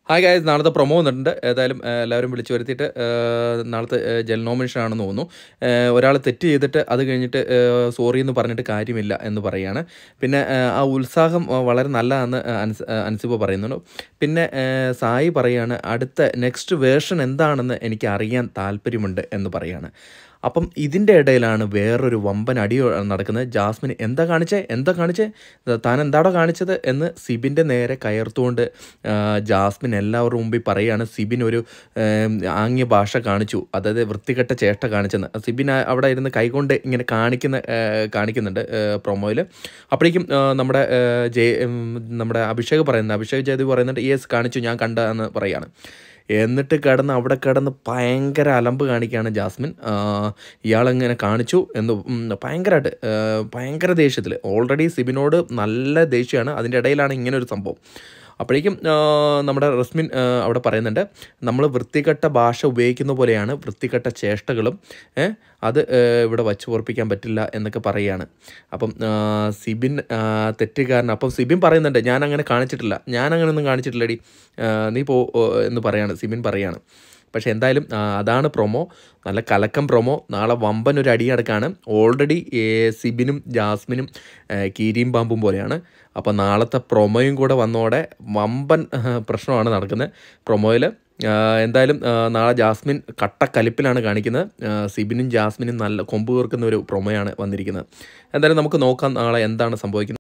Hi guys, നാളത്തെ promo വന്നിട്ടുണ്ട്. ഏതായാലും എല്ലാവരും വിളിച്ചു വരുത്തിയിട്ട് നാളത്തെ ജൽ നോമിനേഷൻ ആണെന്ന് തോന്നുന്നു. ഒരാൾ തെറ്റ് ചെയ്തിട്ട് അത് കഴിഞ്ഞിട്ട് സോറി എന്ന് പറഞ്ഞിട്ട് കാര്യമില്ല എന്ന് പറയുകയാണ്. പിന്നെ ആ ഉത്സാഹം വളരെ നല്ലതാണെന്ന് അൻസിബ പറയുന്നുണ്ട്. പിന്നെ സായി പറയുകയാണ് അടുത്ത നെക്സ്റ്റ് വേർഷൻ എന്താണെന്ന് എനിക്ക് അറിയാൻ താല്പര്യമുണ്ട് എന്ന് പറയുകയാണ്. അപ്പം ഇതിൻ്റെ ഇടയിലാണ് വേറൊരു വമ്പൻ അടി നടക്കുന്നത്. ജാസ്മിൻ എന്താ കാണിച്ചേ താൻ എന്താടോ കാണിച്ചത് എന്ന് സിബിൻ്റെ നേരെ കയർത്തുകൊണ്ട് ജാസ്മിൻ എല്ലാവരുടെ മുമ്പിൽ പറയുകയാണ്. സിബിൻ ഒരു ആംഗ്യ ഭാഷ കാണിച്ചു, അതായത് വൃത്തികെട്ട ചേഷ്ട കാണിച്ചെന്ന്. സിബിൻ അവിടെ ഇരുന്ന് കൈകൊണ്ട് ഇങ്ങനെ കാണിക്കുന്നുണ്ട് പ്രൊമോയിൽ. അപ്പോഴേക്കും നമ്മുടെ അഭിഷേക് ജയദേവ് പറയുന്നുണ്ട് യെസ് കാണിച്ചു, ഞാൻ കണ്ട എന്ന് പറയുകയാണ്. എന്നിട്ട് അവിടെ കിടന്ന് ഭയങ്കര അലമ്പ് കാണിക്കുകയാണ് ജാസ്മിൻ. ഇയാളെങ്ങനെ കാണിച്ചു എന്ന് ഭയങ്കര ദേഷ്യത്തിൽ. ഓൾറെഡി സിബിനോട് നല്ല ദേഷ്യമാണ്, അതിൻ്റെ ഇടയിലാണ് ഇങ്ങനൊരു സംഭവം. അപ്പോഴേക്കും നമ്മുടെ റസ്മിൻ അവിടെ പറയുന്നുണ്ട് നമ്മൾ വൃത്തികെട്ട ഭാഷ ഉപയോഗിക്കുന്ന പോലെയാണ് വൃത്തികെട്ട ചേഷ്ടകളും, അത് ഇവിടെ വച്ച് പൊറപ്പിക്കാൻ പറ്റില്ല എന്നൊക്കെ പറയുകയാണ്. അപ്പം സിബിൻ തെറ്റുകാരൻ. അപ്പം സിബിൻ പറയുന്നുണ്ട് ഞാൻ അങ്ങനെ ഒന്നും കാണിച്ചിട്ടില്ലടി, നീ പോ എന്ന് പറയാണ് സിബിൻ പറയാണ്. പക്ഷേ എന്തായാലും അതാണ് പ്രൊമോ, നല്ല കലക്കം പ്രൊമോ. നാളെ വമ്പൻ ഒരു അടി നടക്കാണ്. ഓൾറെഡി സിബിനും ജാസ്മിനും കീരിയും പാമ്പും പോലെയാണ്. അപ്പോൾ നാളത്തെ പ്രൊമോയും കൂടെ വന്നോടെ വമ്പൻ പ്രശ്നമാണ് നടക്കുന്നത് പ്രൊമോയിൽ. എന്തായാലും നാളെ ജാസ്മിൻ കട്ടക്കലിപ്പിലാണ് കാണിക്കുന്നത്. സിബിനും ജാസ്മിനും നല്ല കൊമ്പ് തീർക്കുന്ന ഒരു പ്രൊമോയാണ് വന്നിരിക്കുന്നത്. എന്തായാലും നമുക്ക് നോക്കാം നാളെ എന്താണ് സംഭവിക്കുന്നത്.